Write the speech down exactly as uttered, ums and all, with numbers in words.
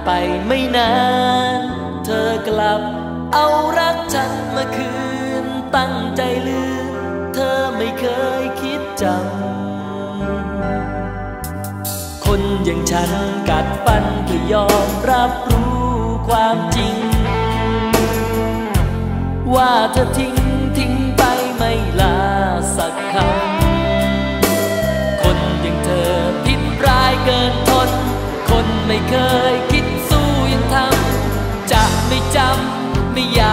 ไปไม่นานเธอกลับเอารักฉันมาคืนตั้งใจลืมเธอไม่เคยคิดจำคนอย่างฉันกัดฟันเพื่อยอมรับรู้ความจริงว่าเธอทิ้งทิ้งไปไม่ลาสักคำคนอย่างเธอพิษร้ายเกินทนคนไม่เคยคิดสู้ยังทำจะไม่จำไม่อย